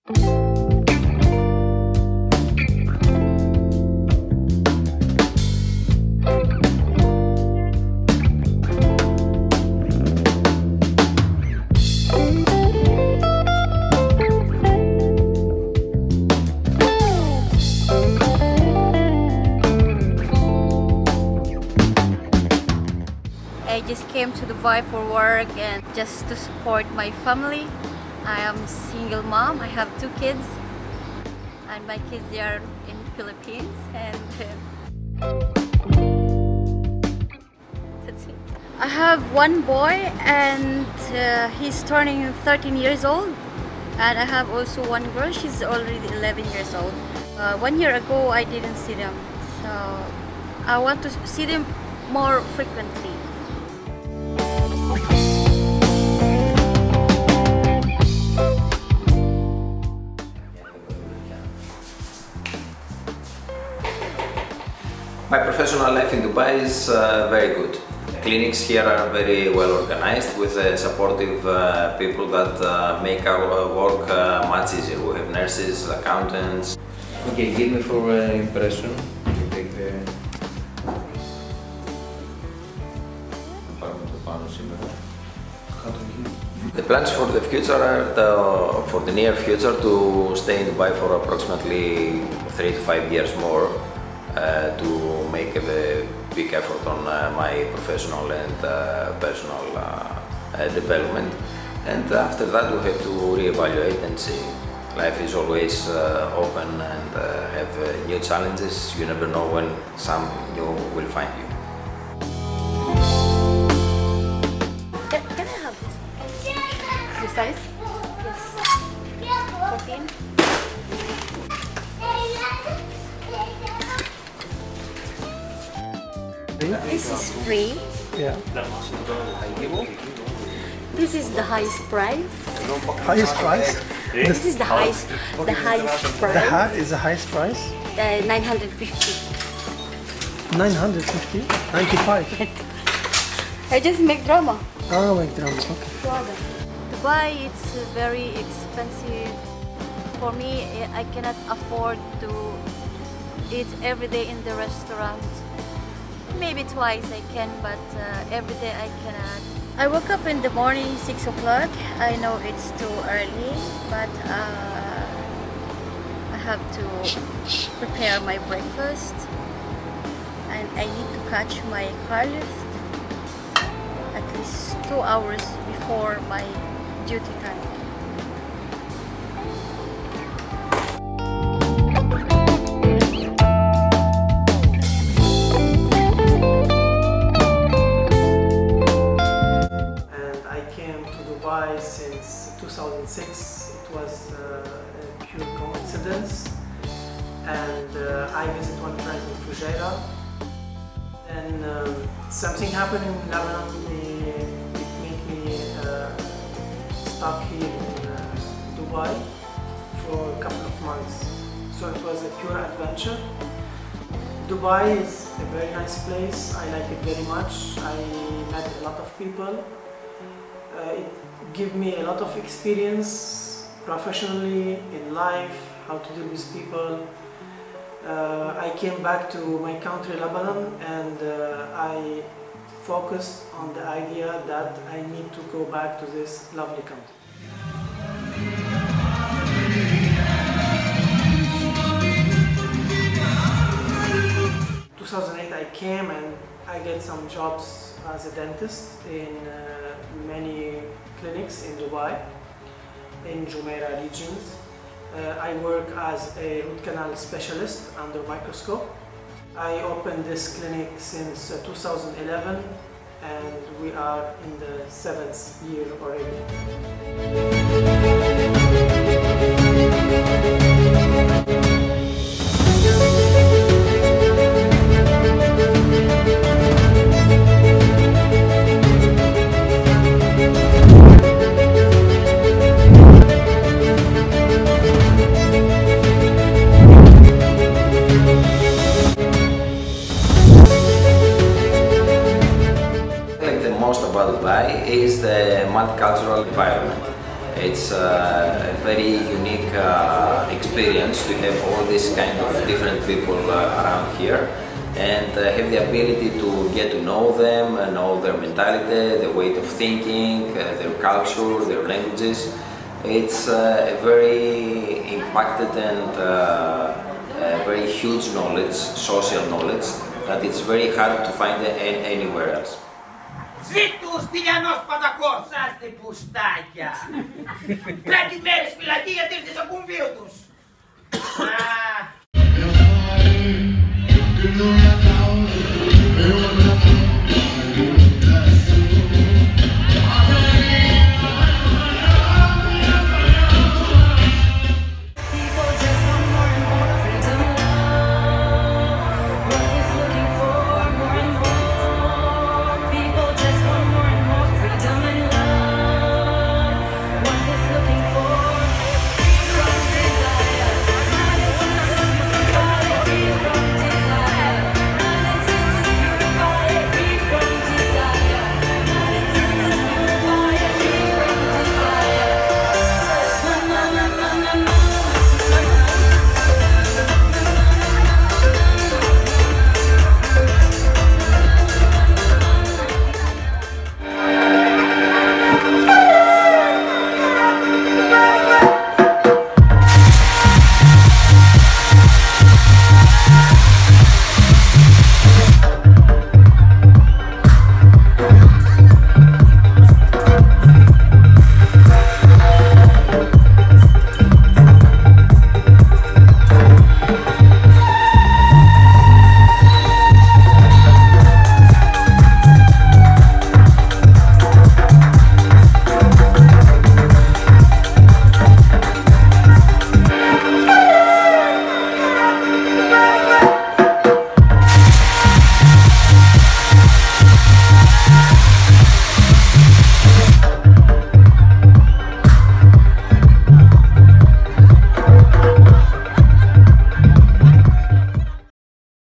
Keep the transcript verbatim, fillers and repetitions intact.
I just came to Dubai for work and just to support my family. I am a single mom. I have two kids, and my kids they are in Philippines, and uh, that's it. I have one boy, and uh, he's turning thirteen years old, and I have also one girl. She's already eleven years old. Uh, one year ago, I didn't see them, so I want to see them more frequently. My professional life in Dubai is uh, very good. Clinics here are very well organized with uh, supportive uh, people that uh, make our work uh, much easier. We have nurses, accountants. Okay, give me for uh, impression. You take the... The plans for the future are the, for the near future to stay in Dubai for approximately three to five years more. Uh, to make a big effort on uh, my professional and uh, personal uh, uh, development, and after that we have to reevaluate and see. Life is always uh, open and uh, have uh, new challenges. You never know when some new will find you. Can, can I have this? The size? Yes. fourteen. This is free. Yeah. This is the highest price. Highest price? This is the highest, the highest price. The hat is the highest price? Uh, nine hundred fifty. nine hundred fifty? ninety-five? I just make drama. Oh, make drama, okay. Dubai, it's very expensive. For me, I cannot afford to eat every day in the restaurant. Maybe twice I can, but uh, every day I cannot. I woke up in the morning, six o'clock. I know it's too early, but uh, I have to prepare my breakfast, and I need to catch my car lift at least two hours before my duty time. Since two thousand six. It was uh, a pure coincidence, and uh, I visited one friend in Fujairah. Then um, something happened in Lebanon. It, it made me uh, stuck here in uh, Dubai for a couple of months. So it was a pure adventure. Dubai is a very nice place. I like it very much. I met a lot of people. Uh, it gave me a lot of experience professionally, in life, how to deal with people. Uh, I came back to my country, Lebanon, and uh, I focused on the idea that I need to go back to this lovely country. two thousand eight I came and I get some jobs as a dentist in uh, many clinics in Dubai, in Jumeirah regions. Uh, I work as a root canal specialist under microscope. I opened this clinic since uh, two thousand eleven, and we are in the seventh year already. Most about Dubai is the multicultural environment. It's uh, a very unique uh, experience to have all these kind of different people uh, around here and uh, have the ability to get to know them, uh, know their mentality, their way of thinking, uh, their culture, their languages. It's uh, a very impacted and uh, a very huge knowledge, social knowledge, that it's very hard to find anywhere else. Ζήτου ο Στυλιανός Πατακός! Άστε πουστάκια! Πέντε μέρες φυλακή γιατί ήρθε στο κουμβείο τους!